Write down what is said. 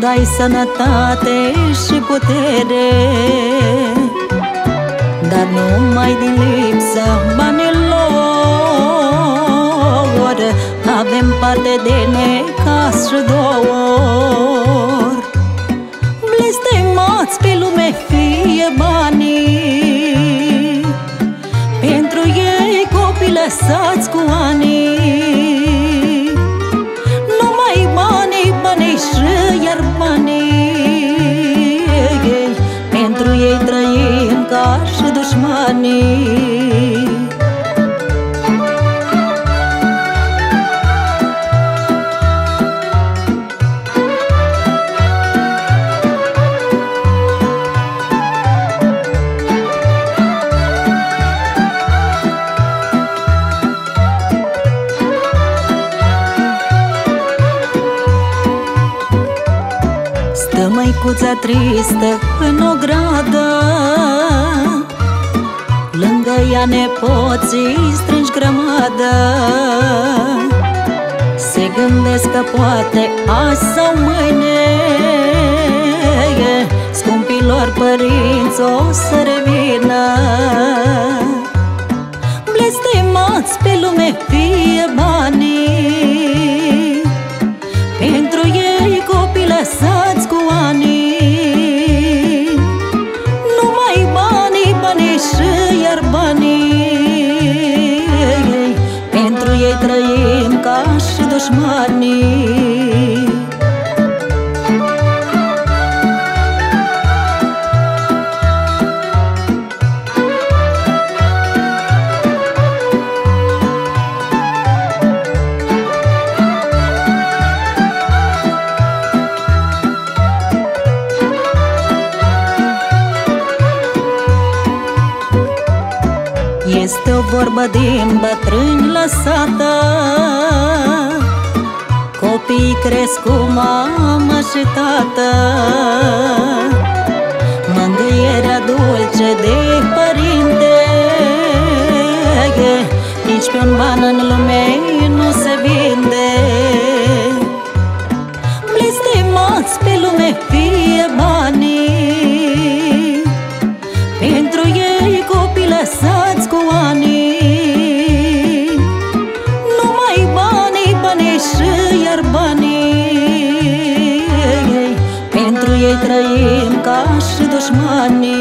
ai sănătate și putere, dar numai din lipsa banilor avem parte de necaz și dor. Blestemați pe lume fie banii, pentru ei copii lăsați cu anii. Numai banii, banii și iar banii, pentru ei trăim ca și dușmanii. Stă măicuța tristă în ogradă, lângă ea nepoții strângi grămadă. Se gândesc că poate azi sau mâine scumpilor părinți o să revină. Blestemați pe lume fie banii, pentru ei copii lăsați cu anii. Numai banii, banii și iar banii, pentru ei trăim ca și dușmanii. Este o vorbă din bătrâni lăsată: copiii cresc cu mamă și tată. Mângâierea dulce de părinte nici pe un ban în lume nu se vinde. Blestemați pe lume fie banii, pentru ei copii lăsați cu anii. Numai banii, banii și iar banii, pentru ei trăim ca și dușmanii.